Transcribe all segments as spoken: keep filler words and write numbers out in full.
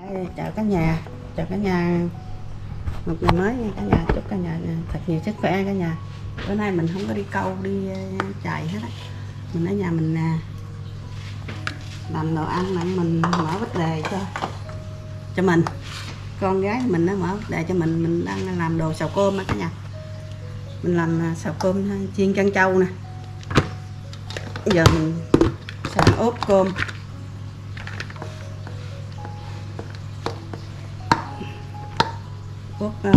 Chào cả nhà, chào cả nhà một ngày mới nha cả nhà, chúc cả nhà thật nhiều sức khỏe cả nhà. Bữa nay mình không có đi câu đi chạy hết á, mình ở nhà mình làm đồ ăn, mà mình mở bếp đề cho cho mình, con gái mình nó mở bếp đề cho mình. Mình đang làm đồ xào cơm á cả nhà, mình làm xào cơm chiên trân châu nè. Giờ mình sẽ ốp cơm. Ốp uh,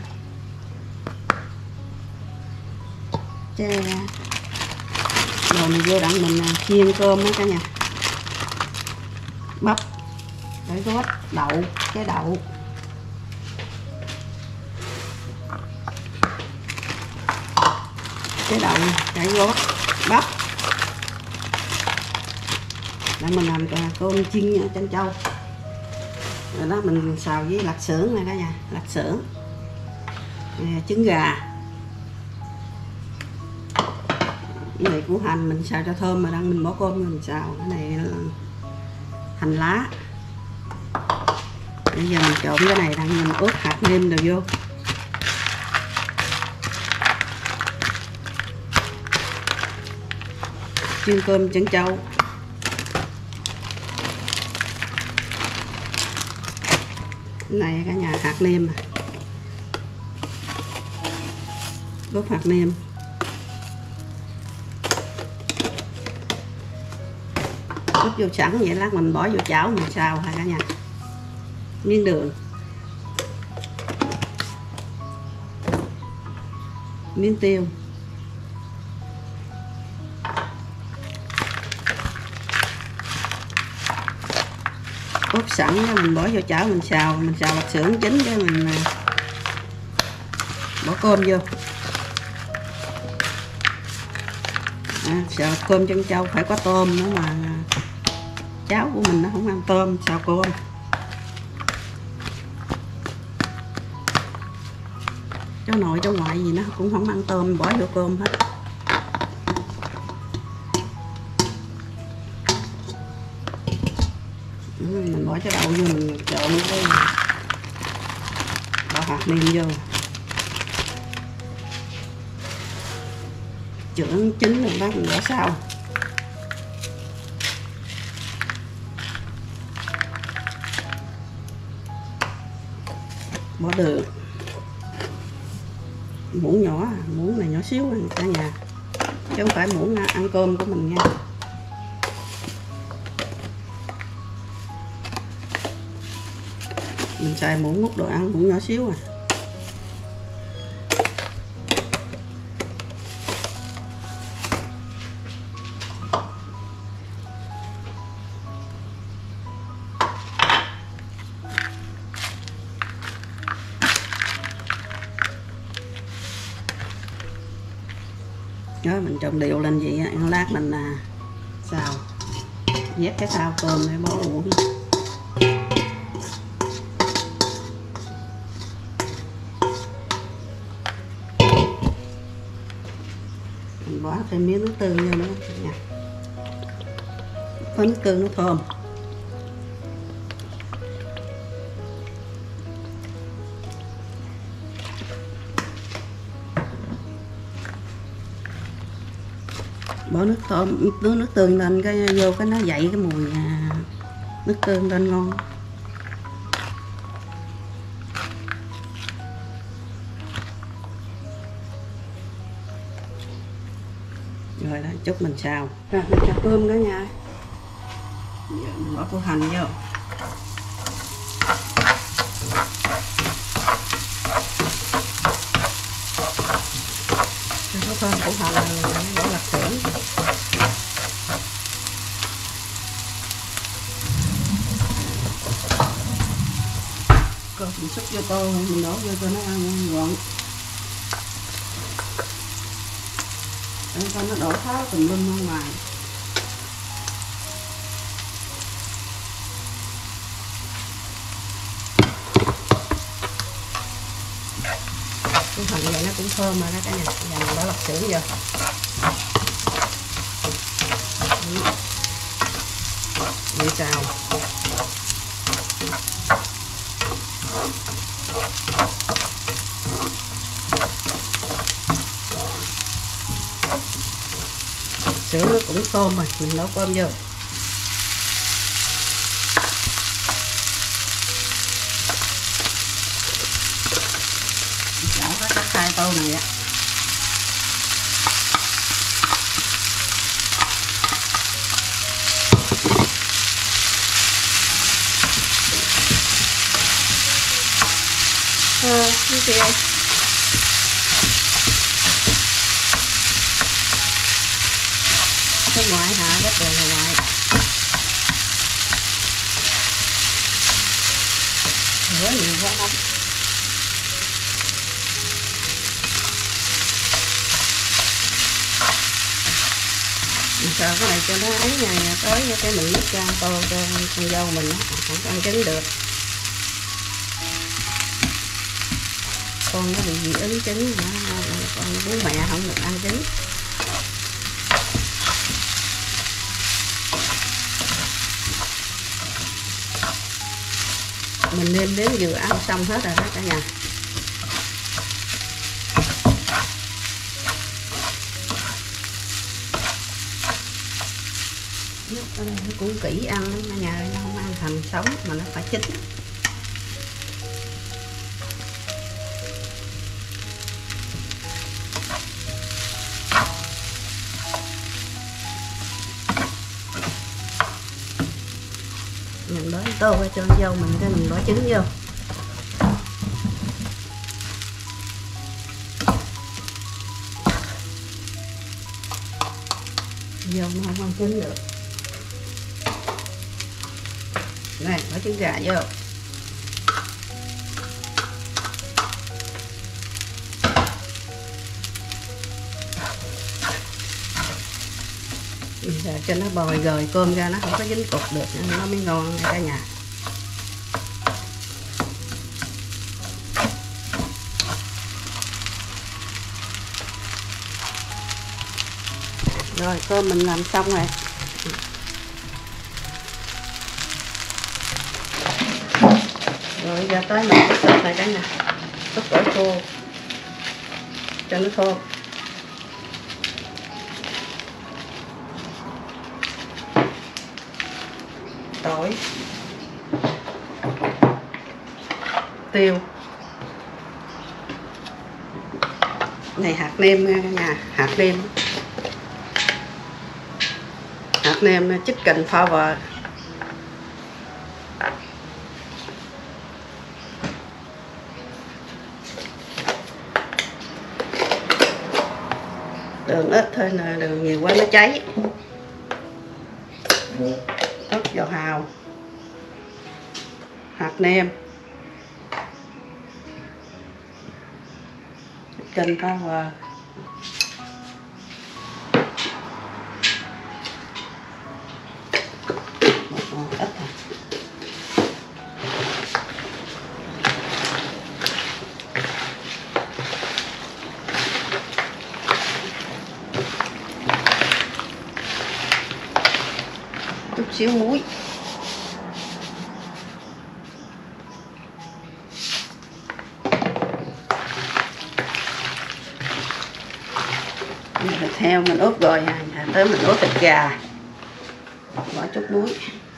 che đồ này vô đặng mình chiên cơm đó cả nhà. Bắp, cải gót, đậu, cái đậu, cái đậu, cải gót, bắp. Để mình làm cơm chiên trân châu. Rồi đó mình xào với lạc xưởng này cả nhà, lạc xưởng, trứng gà, cái này củ hành mình xào cho thơm, mà đang mình bỏ cơm mình xào. Cái này là hành lá. Bây giờ mình trộn cái này đang mình ướp hạt nêm rồi vô. Chiên cơm trân châu. Cái này cả nhà hạt nêm, ướp hạt nêm, ướp vô sẵn vậy, lát mình bỏ vô chảo mình xào hả cả nhà. Miếng đường, miếng tiêu, ướp sẵn đó, mình bỏ vô chảo mình xào, mình xào lạc xưởng chín cái mình bỏ cơm vô. À, xào cơm trân châu phải có tôm nữa, mà cháu của mình nó không ăn tôm, xào cơm. Cháu nội cháu ngoại gì nó cũng không ăn tôm, bỏ vô cơm hết. Mình bỏ cái đậu vô, mình trộn cái bỏ hạt nêm vô, chưởng chín rồi bác mình bỏ sau. Bỏ đường, muỗng nhỏ, muỗng này nhỏ xíu cả nhà, chứ không phải muỗng ăn cơm của mình nha. Mình xài muỗng múc đồ ăn, muỗng nhỏ xíu à. Đó, mình trộn đều lên vậy á, lát mình à, xào, vét cái xào cơm để bỏ vào muỗng. Mình bỏ thêm miếng nước tương vô nữa nha, có nước tương nó thơm. Bỏ nước thơm, nước nước tương lên cái vô cái nó dậy cái mùi à, nước tương lên ngon. Rồi đó, chút mình xào. Rồi mình xào cơm đó nha. Giờ mình bỏ củ hành vô. Có thơm củ hành là bỏ lạc xưởng. Cơm mình xúc vô tô, mình đổ vô cho nó ăn gọn. Để cho nó đổ tháo tùm lum ra ngoài. Củ hành vậy nó cũng thơm rồi đó cả nhà. Giờ mình bỏ lạc xưởng vô. Để xào. Sữa nó cũng thơm rồi, mình nấu cơm vô. Đảo hết các hai tô này á. Ờ, như kia. Cái ngoại hả, rất là ngoại. Rửa nhiều quá lắm. Mình sợ cái này cho nó ấy nha, tới cái mình mix ra tô cho con dâu mình nó không có ăn trứng được. Con nó bị dị ứng trứng, con bố mẹ không được ăn trứng. Mình nêm đến vừa ăn xong hết rồi đó cả nhà. Nó cũng kỹ ăn lắm cả nhà, nó không ăn thành sống mà nó phải chín. Mình bới tô qua cho dâu mình, cái mình bỏ trứng vô. Dâu nó không ăn trứng được. Này, bỏ trứng gà vô. Bây giờ cho nó bòi gời cơm ra, nó không có dính cục được, nó mới ngon nha cả nhà. Rồi cơm mình làm xong rồi. Rồi giờ tới mình cái sốt này cả nhà. Sốt gỏi khô cho nó thơm. Tỏi, tiêu, này hạt nêm nha cả nhà, hạt nêm, hạt nêm chicken power, đường ít thôi nè, đường nhiều quá nó cháy. Ớt dầu hào, hạt nêm, chicken power, ít thôi. Chút xíu muối. Thịt heo mình ướp rồi, tới mình ướp thịt gà, bỏ chút muối.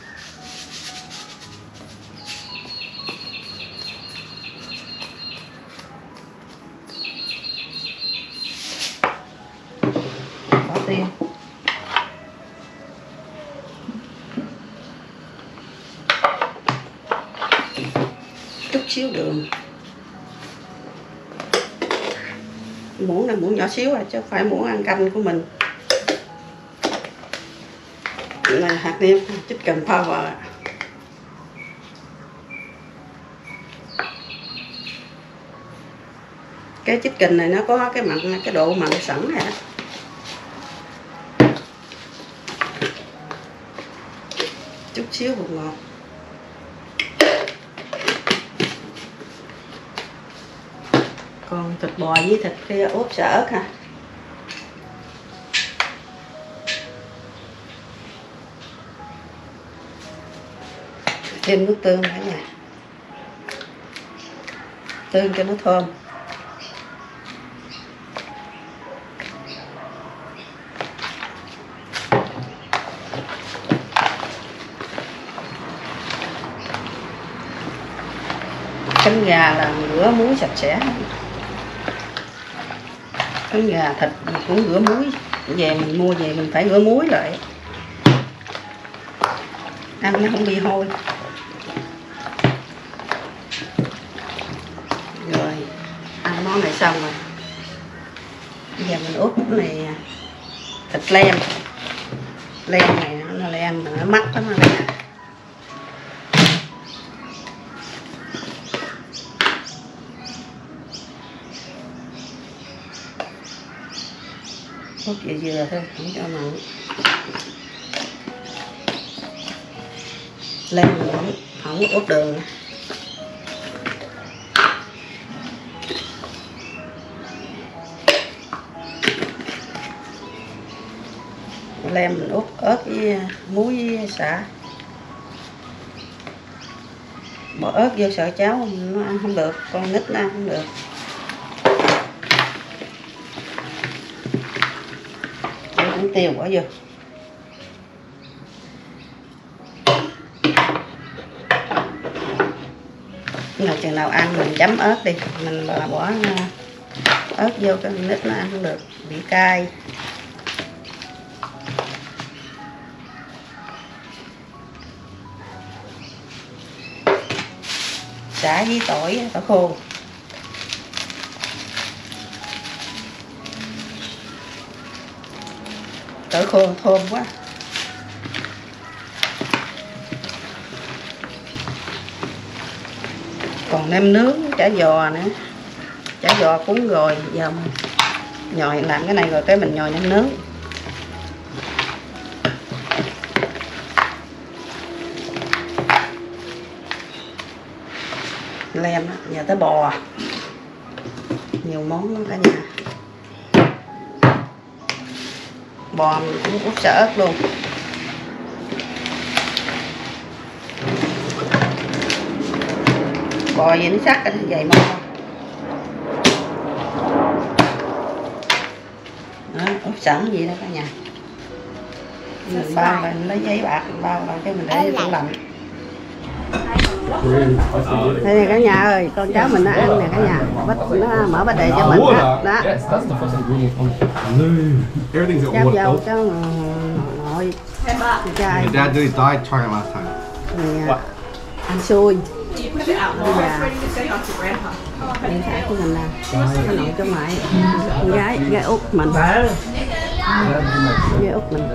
Bỏ tiêu. Chút xíu đường. Muỗng là muỗng nhỏ xíu à, chứ không phải muỗng ăn canh của mình. Là hạt nêm chicken power. Cái chicken này nó có cái mặn, cái độ mặn sẵn này đó. Chút xíu bột ngọt. Còn thịt bò với thịt kia ướp xả ớt ha. Chiên nước tương cả nhà, tương cho nó thơm. Cánh gà là rửa muối sạch sẽ, cánh gà thịt cũng rửa muối, về mình mua về mình phải rửa muối lại, ăn nó không bị hôi. Rồi ăn món này xong rồi, bây giờ mình úp cái này thịt lem. Lem này nó lem mà nó mắc lắm rồi. Úp dừa dừa thôi, không cho mặn. Lem mình không, không úp đường. Lem mình úp ớt với muối với xả. Bỏ ớt vô sợ cháu nó ăn không được, con nít nó ăn không được. Cũng tiêu bỏ vô. Nào chừng nào ăn mình chấm ớt đi, mình bỏ ớt vô cho con nít nó ăn không được, bị cay. Xả với tỏi, tỏi khô. Tỏi khô thơm quá. Còn nem nướng chả giò nữa. Chả giò cuốn rồi, giờ mình nhồi làm cái này rồi cái mình nhồi nem nướng. Lem đó, giờ tới bò. Nhiều món lắm cả nhà. Bò mình cũng úp xả ớt luôn. Bò gì nó sắc nó dày mông. Đó, úp sẵn gì đó cả nhà. Mình bao mình lấy giấy bạc mình bao bao cái mình để vô tủ lạnh. Đây này cả nhà ơi, con cháu mình nó ăn nè cả nhà, bắt nó mở bát đề cho mình đó. Đó. Cháu dâu cháu nội trai. Your dad did die trying last time. Nè, ăn xui. Dạ. Điện thoại của mình nè, cái nội cho mày, con gái, gái út mình, gái út mình.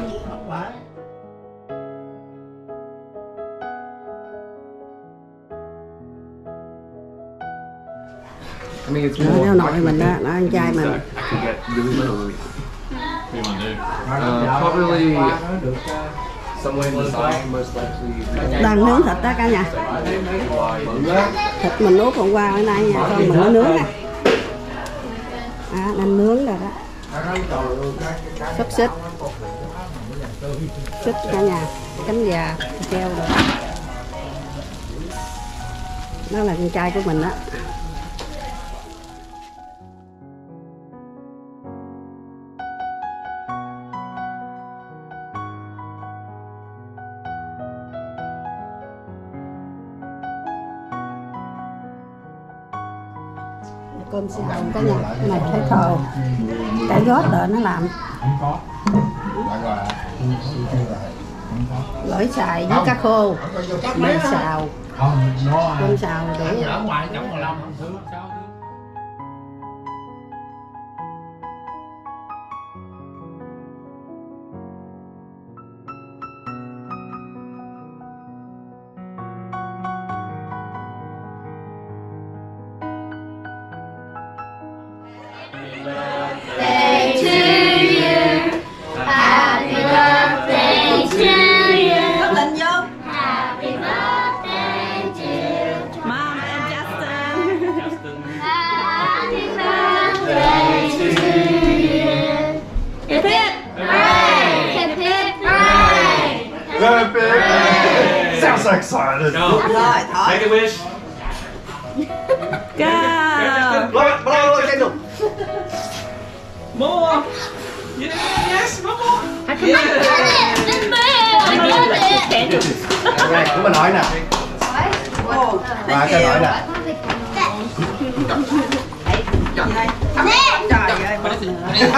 I mean, it's Nó more nội mình đó, nó anh trai mình. I could get really little. Uh, probably somewhere in the side, most likely. Đang nướng thịt đó cả nhà. Thịt mình ướp hôm qua bữa nay nha, con mình nó nướng nè. À, đang nướng rồi đó. Xúc xích. Xích cả nhà, cánh gà, treo rồi. Đó là con trai của mình đó. Cơm xì dầu cả nhà, cái này thấy thờ, cải gót rồi nó làm. Gỏi xài với cá khô, mì xào, cơm xào đủ. so excited. Go. Rồi, thôi. Make a wish. Go. Blow, blow a candle. More. Yeah, yes, one more. Yeah. Rồi, của mình hỏi nè. Ồ, Và cái hỏi nè. Trời ơi, bớt nữa.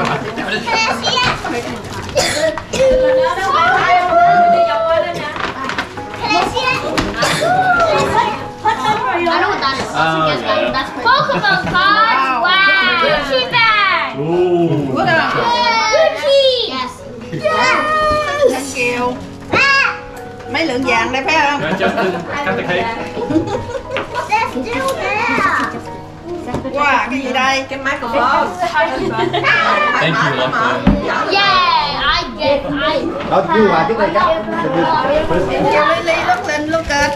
I know what that is. That's, that's Pokemon cards. Wow. Gucci bag. Ooh. Good job. Gucci. Yes. Thank you. Mấy lượng vàng đây phải không? Rồi, Justin, cut the cake. Let's do that. Wow, cái gì đây? Cái microphone. Thank you, love. Yeah, I get I. Đó, đưa quà trước đây chắc. Kêu Lý Lý lúc lên lúc kịch.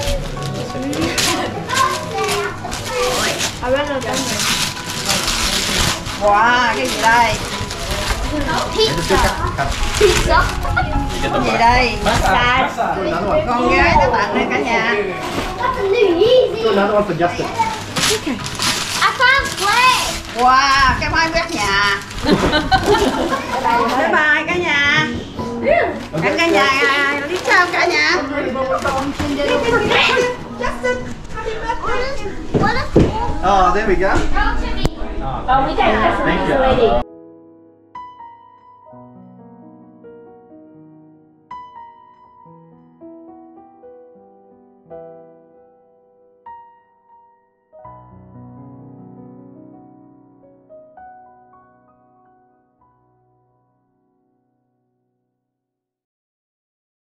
Wow, cái gì đây? Pizza. Pizza. Cái gì đây? Con gái nó tặng đây cả nhà. That's a new Yeezy. Another one for Justin. I found clay. Wow, cái máy quét nhà. Bye bye cả nhà. Cả cả nhà đi sao cả nhà? Justin, happy birthday. What is? Oh, there we go. Show it to me. Thank you.